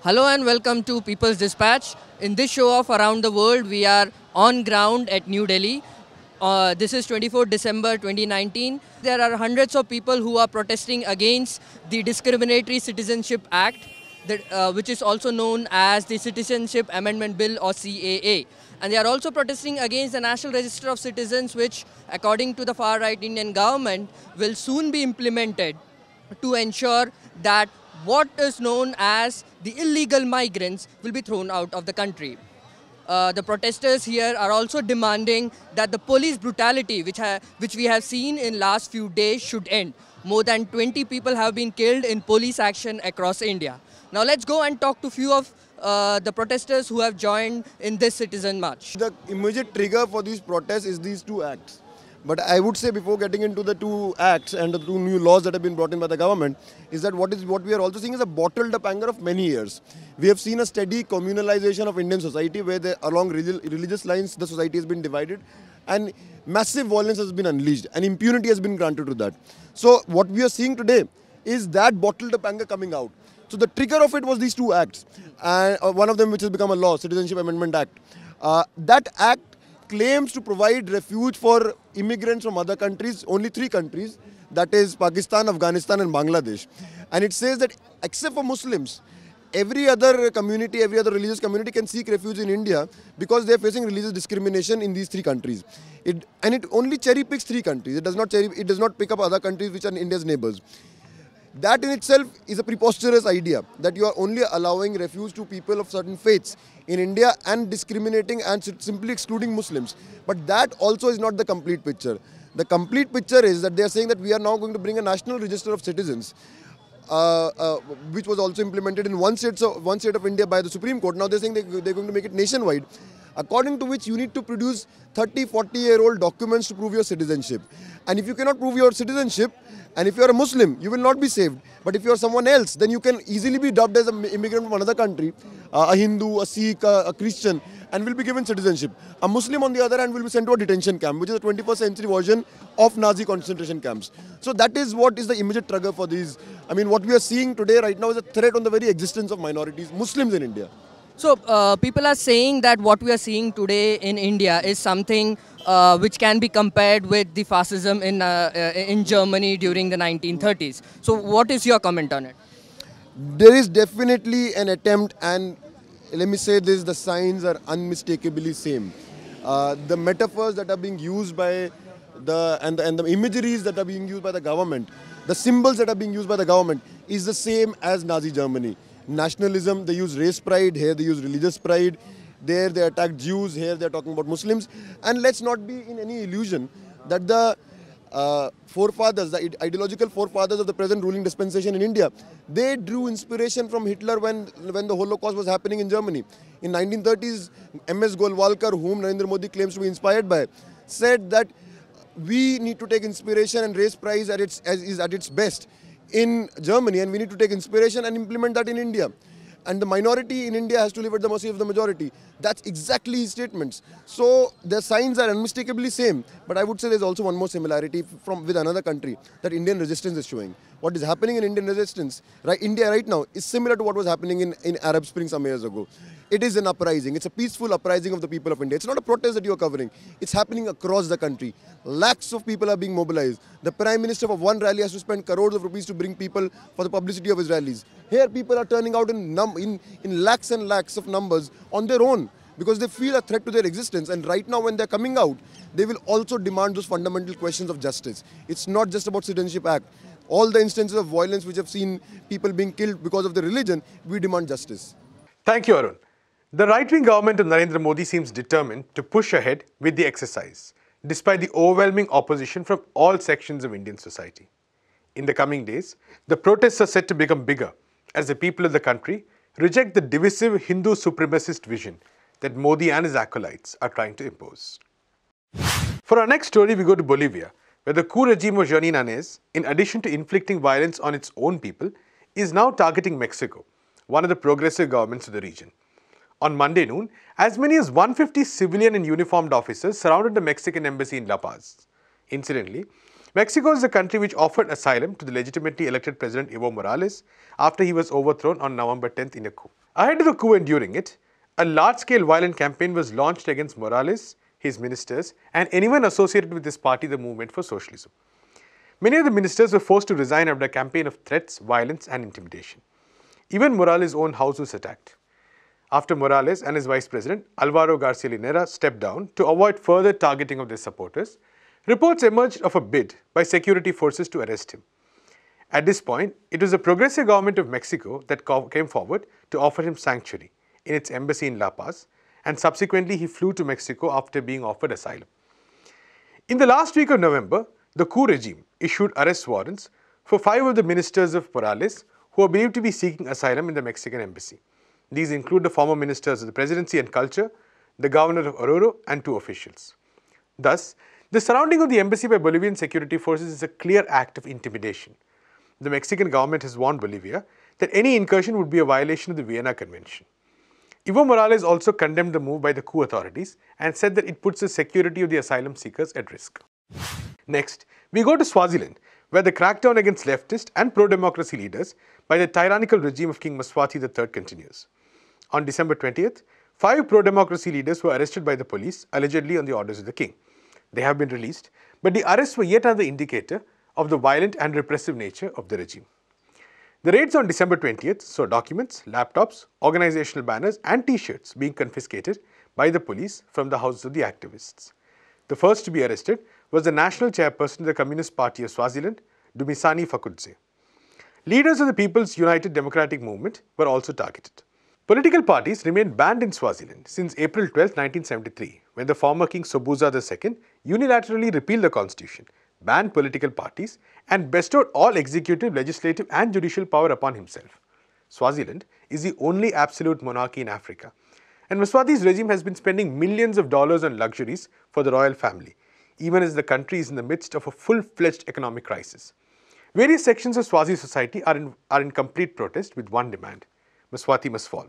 Hello and welcome to People's Dispatch. In this show of Around the World, we are on ground at New Delhi. This is 24 December 2019. There are hundreds of people who are protesting against the Discriminatory Citizenship Act, which is also known as the Citizenship Amendment Bill or CAA. And they are also protesting against the National Register of Citizens, which, according to the far-right Indian government, will soon be implemented to ensure that what is known as the illegal migrants will be thrown out of the country. The protesters here are also demanding that the police brutality, which we have seen in last few days, should end. More than 20 people have been killed in police action across India. Now let's go and talk to few of the protesters who have joined in this citizen march. The immediate trigger for these protests is these two acts. But I would say, before getting into the two acts and the two new laws that have been brought in by the government, is that what we are also seeing is a bottled up anger of many years. We have seen a steady communalization of Indian society where along religious lines the society has been divided and massive violence has been unleashed and impunity has been granted to that. So what we are seeing today is that bottled up anger coming out. So the trigger of it was these two acts, and one of them which has become a law, Citizenship Amendment Act. That act claims to provide refuge for immigrants from other countries, only 3 countries, that is Pakistan, Afghanistan and Bangladesh. And it says that except for Muslims, every other community, every other religious community can seek refuge in India because they are facing religious discrimination in these 3 countries. It only cherry picks 3 countries. It does not pick up other countries which are India's neighbors. That in itself is a preposterous idea, that you are only allowing refuge to people of certain faiths in India and discriminating and simply excluding Muslims. But that also is not the complete picture. The complete picture is that they are saying that we are now going to bring a national register of citizens, which was also implemented in one state of India by the Supreme Court. Now they are saying they're going to make it nationwide, according to which you need to produce 30, 40-year-old documents to prove your citizenship. And if you cannot prove your citizenship, and if you are a Muslim, you will not be saved. But if you are someone else, then you can easily be dubbed as an immigrant from another country, a Hindu, a Sikh, a Christian, and will be given citizenship. A Muslim, on the other hand, will be sent to a detention camp, which is a 21st century version of Nazi concentration camps. So that is what is the immediate trigger for these. I mean, what we are seeing today right now is a threat on the very existence of minorities, Muslims in India. So people are saying that what we are seeing today in India is something which can be compared with the fascism in Germany during the 1930s. So what is your comment on it? There is definitely an attempt, and let me say this, the signs are unmistakably same. The metaphors that are being used by the imageries that are being used by the government, the symbols that are being used by the government is the same as Nazi Germany. Nationalism, they use race pride, here they use religious pride, there they attack Jews, here they are talking about Muslims. And let's not be in any illusion that the forefathers, the ideological forefathers of the present ruling dispensation in India, they drew inspiration from Hitler when the Holocaust was happening in Germany. In 1930s, M.S. Golwalkar, whom Narendra Modi claims to be inspired by, said that we need to take inspiration, and race pride is at its best in Germany, and we need to take inspiration and implement that in India. And the minority in India has to live at the mercy of the majority. That's exactly his statements. So the signs are unmistakably same. But I would say there's also one more similarity with another country that Indian resistance is showing. What is happening in Indian resistance, India right now, is similar to what was happening in Arab Spring some years ago. It is an uprising. It's a peaceful uprising of the people of India. It's not a protest that you are covering. It's happening across the country. Lakhs of people are being mobilized. The Prime Minister of one rally has to spend crores of rupees to bring people for the publicity of his rallies. Here people are turning out in lakhs and lakhs of numbers on their own because they feel a threat to their existence. And right now when they're coming out, they will also demand those fundamental questions of justice. It's not just about Citizenship Act. All the instances of violence which have seen people being killed because of their religion, we demand justice. Thank you, Arun. The right-wing government of Narendra Modi seems determined to push ahead with the exercise, despite the overwhelming opposition from all sections of Indian society. In the coming days, the protests are set to become bigger as the people of the country reject the divisive Hindu supremacist vision that Modi and his acolytes are trying to impose. For our next story, we go to Bolivia, where the coup regime of Jeanine Anez, in addition to inflicting violence on its own people, is now targeting Mexico, one of the progressive governments of the region. On Monday noon, as many as 150 civilian and uniformed officers surrounded the Mexican embassy in La Paz. Incidentally, Mexico is the country which offered asylum to the legitimately elected President Evo Morales after he was overthrown on November 10th in a coup. Ahead of the coup and during it, a large-scale violent campaign was launched against Morales, his ministers, and anyone associated with this party, the Movement for Socialism. Many of the ministers were forced to resign after a campaign of threats, violence, and intimidation. Even Morales' own house was attacked. After Morales and his vice president, Alvaro Garcia Linera, stepped down to avoid further targeting of their supporters, reports emerged of a bid by security forces to arrest him. At this point, it was the progressive government of Mexico that came forward to offer him sanctuary in its embassy in La Paz, and subsequently he flew to Mexico after being offered asylum. In the last week of November, the coup regime issued arrest warrants for 5 of the ministers of Morales who are believed to be seeking asylum in the Mexican embassy. These include the former ministers of the Presidency and Culture, the governor of Oruro, and 2 officials. Thus, the surrounding of the embassy by Bolivian security forces is a clear act of intimidation. The Mexican government has warned Bolivia that any incursion would be a violation of the Vienna Convention. Evo Morales also condemned the move by the coup authorities and said that it puts the security of the asylum seekers at risk. Next, we go to Swaziland, where the crackdown against leftist and pro-democracy leaders by the tyrannical regime of King Mswati III continues. On December 20th, 5 pro-democracy leaders were arrested by the police, allegedly on the orders of the king. They have been released, but the arrests were yet another indicator of the violent and repressive nature of the regime. The raids on December 20th saw documents, laptops, organizational banners and t-shirts being confiscated by the police from the houses of the activists. The first to be arrested was the national chairperson of the Communist Party of Swaziland, Dumisani Fakudze. Leaders of the People's United Democratic Movement were also targeted. Political parties remained banned in Swaziland since April 12, 1973, when the former King Sobhuza II unilaterally repealed the constitution, banned political parties, and bestowed all executive, legislative, and judicial power upon himself. Swaziland is the only absolute monarchy in Africa, and Mswati's regime has been spending millions of dollars on luxuries for the royal family, even as the country is in the midst of a full-fledged economic crisis. Various sections of Swazi society are in complete protest with one demand: Mswati must fall.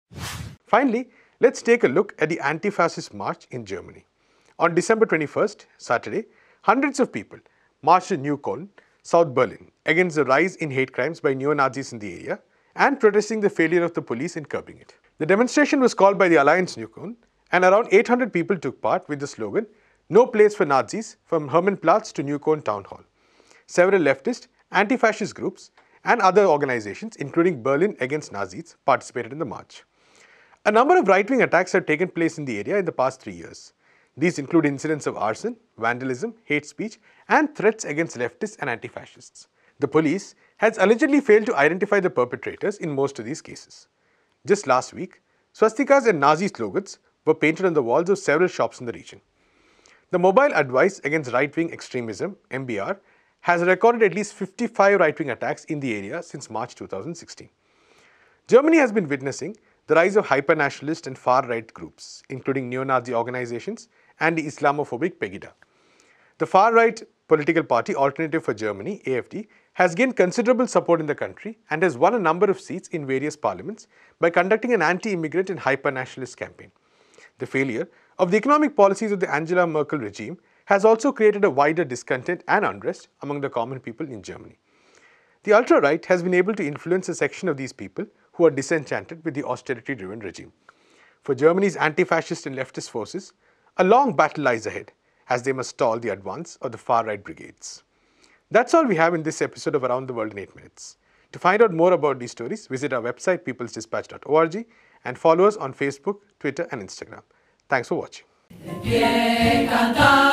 Finally, let's take a look at the anti-fascist march in Germany. On December 21st, Saturday, hundreds of people marched in Neukölln, South Berlin, against the rise in hate crimes by neo-Nazis in the area and protesting the failure of the police in curbing it. The demonstration was called by the Alliance Neukölln, and around 800 people took part with the slogan, "No place for Nazis," from Hermannplatz to Neukölln Town Hall. Several leftist, anti-fascist groups and other organizations, including Berlin Against Nazis, participated in the march. A number of right-wing attacks have taken place in the area in the past 3 years. These include incidents of arson, vandalism, hate speech, and threats against leftists and anti-fascists. The police has allegedly failed to identify the perpetrators in most of these cases. Just last week, swastikas and Nazi slogans were painted on the walls of several shops in the region. The Mobile Advice Against Right-Wing Extremism, MBR, has recorded at least 55 right-wing attacks in the area since March 2016. Germany has been witnessing the rise of hyper-nationalist and far-right groups, including neo-Nazi organizations and the Islamophobic Pegida. The far-right political party Alternative for Germany, AfD, has gained considerable support in the country and has won a number of seats in various parliaments by conducting an anti-immigrant and hyper-nationalist campaign. The failure of the economic policies of the Angela Merkel regime has also created a wider discontent and unrest among the common people in Germany. The ultra-right has been able to influence a section of these people who are disenchanted with the austerity-driven regime. For Germany's anti-fascist and leftist forces, a long battle lies ahead as they must stall the advance of the far-right brigades. That's all we have in this episode of Around the World in 8 Minutes. To find out more about these stories, visit our website peoplesdispatch.org and follow us on Facebook, Twitter and Instagram. Thanks for watching.